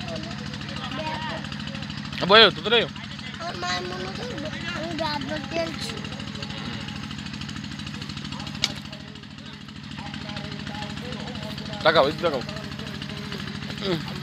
বয় তো রে আমার মনে করব আমি রাত খেলছি টাকা ওই টাকা